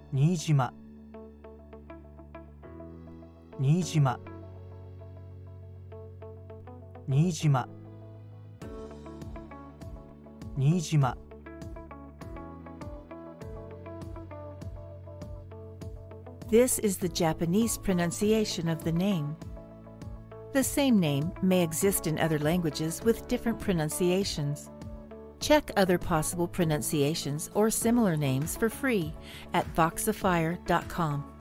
にいじま、にいじま、にいじま、にいじま。 This is the Japanese pronunciation of the name. The same name may exist in other languages with different pronunciations. Check other possible pronunciations or similar names for free at voxafire.com.